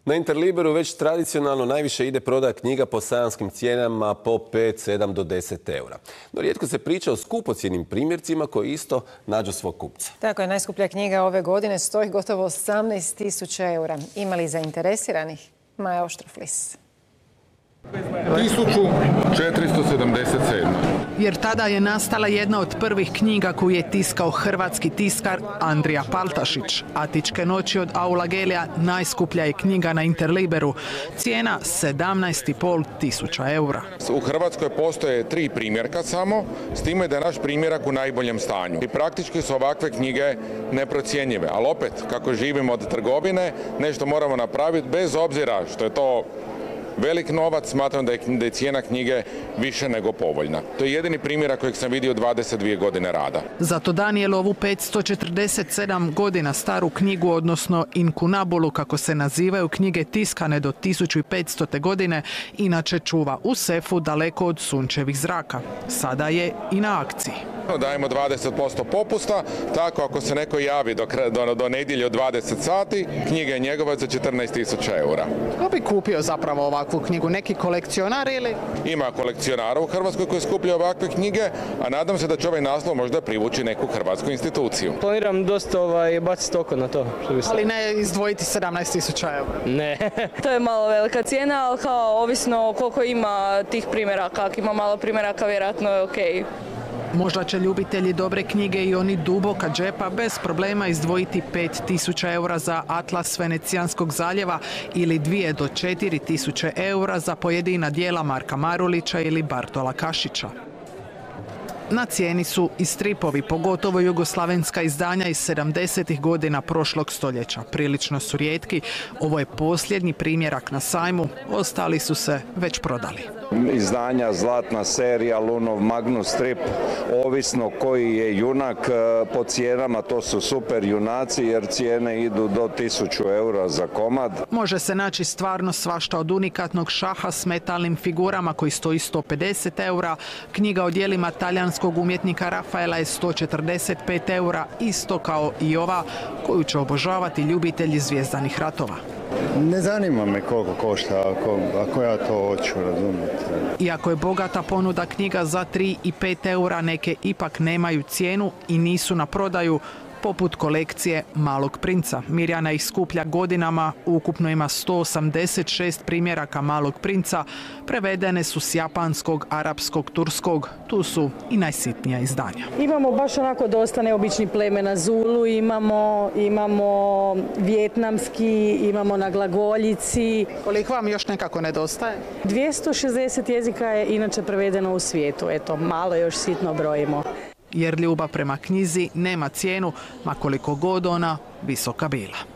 Na Interliberu već tradicionalno najviše ide prodaja knjiga po sajanskim cijenama po 5, 7 do 10 eura. No rijetko se priča o skupocjenim primjercima koji isto nađu svog kupca. Tako je, najskuplja knjiga ove godine stoji gotovo 18.000 eura. Ima li zainteresiranih? Maja Oštroflis. 1477. Jer tada je nastala jedna od prvih knjiga koju je tiskao hrvatski tiskar Andrija Paltašić. Atičke noći od Aula Gelija najskuplja je knjiga na Interliberu. Cijena 17.500 eura. U Hrvatskoj postoje 3 primjerka samo, s time da je naš primjerak u najboljem stanju. I praktički su ovakve knjige neprocjenjive. Ali opet, kako živimo od trgovine, nešto moramo napraviti bez obzira što je to velik novac, smatram da je cijena knjige više nego povoljna. To je jedini primjerak kojeg sam vidio 22 godine rada. Zato Danielovu 547 godina staru knjigu, odnosno Inkunabulu, kako se nazivaju knjige tiskane do 1500. godine, inače čuva u sefu daleko od sunčevih zraka. Sada je i na akciji. Dajemo 20% popusta, tako ako se neko javi do nedjelje od 20 sati, knjiga je njegova za 14.000 eura. Ko bi kupio zapravo ovakvu knjigu? Neki kolekcionar ili? Ima kolekcionara u Hrvatskoj koji skuplja ovakve knjige, a nadam se da će ovaj naslov možda privući neku hrvatsku instituciju. Planiram dosta baciti oko na to. Ali ne izdvojiti 17.000 eura? Ne. To je malo velika cijena, ali kao ovisno koliko ima tih primjeraka. Ako ima malo primjeraka, vjerojatno je okej. Možda će ljubitelji dobre knjige i oni duboka džepa bez problema izdvojiti 5.000 eura za Atlas Venecijanskog zaljeva ili 2 do 4.000 eura za pojedina dijela Marka Marulića ili Bartola Kašića. Na cijeni su i stripovi, pogotovo jugoslavenska izdanja iz 70. godina prošlog stoljeća. Prilično su rijetki. Ovo je posljednji primjerak na sajmu, ostali su se već prodali. Izdanja Zlatna serija, Lunov Magnus strip, ovisno koji je junak po cijenama, to su super junaci jer cijene idu do 1000 eura za komad. Može se naći stvarno svašta, od unikatnog šaha s metalnim figurama koji stoji 150 eura, knjiga o djelima talijanskog umjetnika Rafaela je 145 eura, isto kao i ova koju će obožavati ljubitelji zvjezdanih ratova. Ne zanima me koliko košta, ako ja to hoću razumjeti. Iako je bogata ponuda knjiga za 3 i 5 eura, neke ipak nemaju cijenu i nisu na prodaju, poput kolekcije Malog princa. Mirjana ih skuplja godinama, ukupno ima 186 primjeraka Malog princa, prevedene su s japanskog, arapskog, turskog, tu su i najsitnija izdanja. Imamo baš onako dosta neobičnih plemena, Zulu imamo vjetnamski, imamo na glagoljici. Koliko vam još nekako nedostaje? 260 jezika je inače prevedeno u svijetu, eto, malo još sitno brojimo. Jer ljubav prema knjizi nema cijenu, ma koliko god ona visoka bila.